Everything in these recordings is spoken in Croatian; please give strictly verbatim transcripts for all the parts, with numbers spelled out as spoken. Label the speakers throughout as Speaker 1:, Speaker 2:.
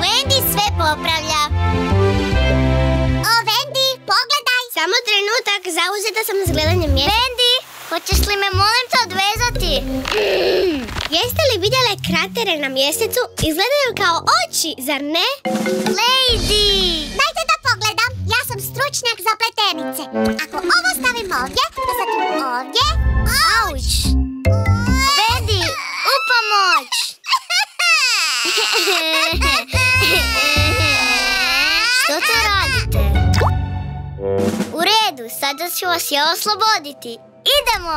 Speaker 1: Wendy sve popravlja. O, Wendy, pogledaj. Samo trenutak, zauzeta sam s gledanjem mjeseca. Wendy, hoćeš li me molim te odvezati? Mm. Jeste li vidjeli kratere na mjesecu? Izgledaju kao oči, zar ne? Lady! Dajte da pogledam, ja sam stručnjak za pletenice. Ako ovo stavim ovdje, to zatim ovdje... Auć! Wendy, u pomoć! Što to radite? U redu, sada ću vas ja osloboditi. Idemo!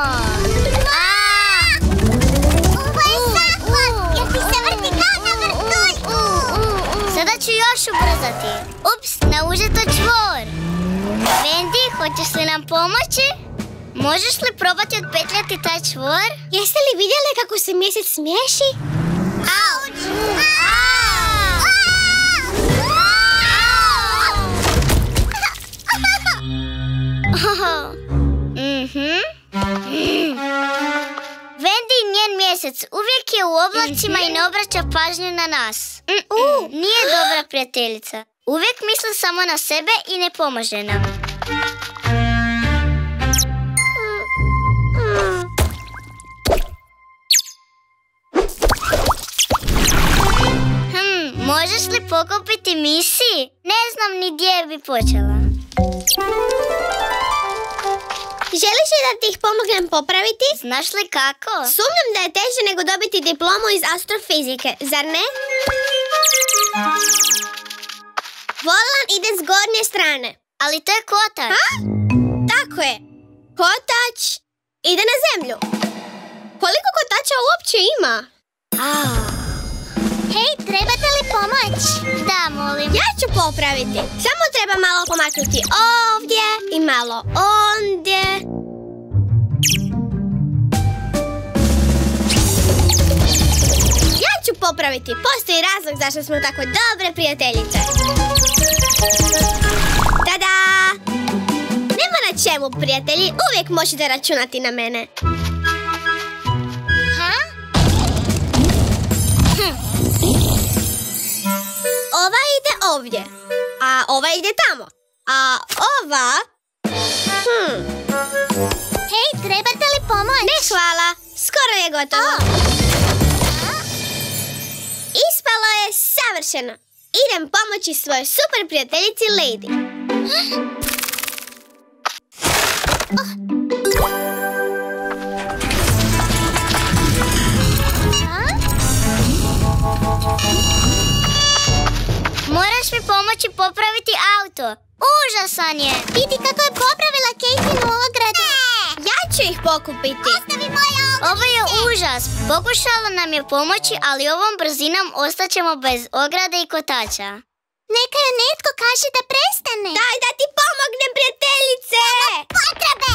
Speaker 1: Ovo je zahvat, jer ti se vrti kao na vrtulju. Sada ću još ubrzati. Ups, naužeto čvor. Wendy, hoćeš li nam pomoći? Možeš li probati otpetljati taj čvor? Jeste li vidjeli kako se mjesec smiješi? Auć! Mhm. Wendy, njen mjesec uvijek je u oblacima i ne obraća pažnju na nas. Nije dobra prijateljica. Uvijek misli samo na sebe i ne pomaže nam. Hm, možeš li pokupiti misi? Ne znam ni gdje bi počela. Želiš li da ti ih pomognem popraviti? Znaš li kako? Sumnjam da je teže nego dobiti diplomu iz astrofizike, zar ne? Volan ide s gornje strane. Ali to je kotač. Ha? Tako je. Kotač ide na zemlju. Koliko kotača uopće ima? Ah. Hej, trebate li pomoć? Da, molim. Ja ću popraviti. Samo treba malo pomaknuti ovdje i malo ondje. Ja ću popraviti. Postoji razlog zašto smo tako dobre prijateljice. Tada! Nema na čemu, prijatelji. Uvijek možete računati na mene. Ova ide ovdje, a ova ide tamo, a ova... Hmm. Hej, trebate li pomoć? Ne, hvala, skoro je gotovo. Oh. Ispalo je savršeno. Idem pomoći svojoj super prijateljici Lady. Oh. Moraš mi pomoći popraviti auto. Užasan je. Vidi kako je popravila Kejtinu ogradu. Ja ću ih pokupiti. Ostavi moje ograde. Ovo je užas. Pokušala nam je pomoći, ali ovom brzinom ostaćemo bez ograde i kotača. Neka joj netko kaže da prestane. Daj da ti pomognem, prijateljice. Nema potrebe.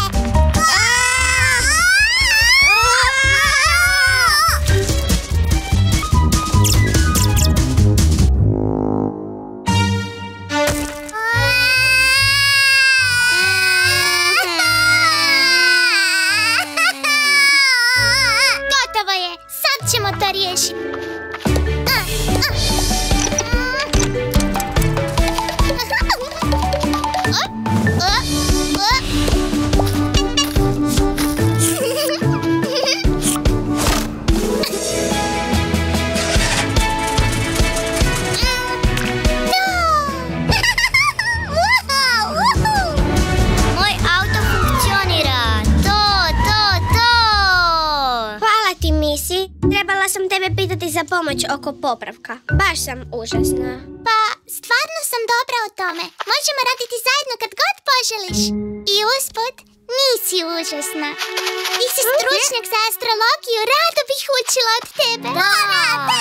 Speaker 1: Ćemo to riješiti. Moj auto funkcionira. To, to, to. Hvala ti, Misi. Trebala sam tebe pitati za pomoć oko popravka. Baš sam užasna. Pa, stvarno sam dobra u tome. Možemo raditi zajedno kad god poželiš. I usput, nisi užasna. Ti si stručnjak za astrologiju. Rado bih učila od tebe. Da, da!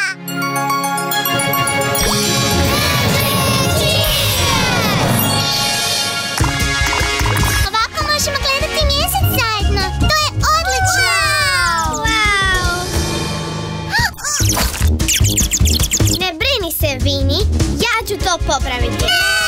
Speaker 1: Ovako možemo gledati mjesec zajedno. To je odlično! Ne brini se, Vini, ja ću to popraviti.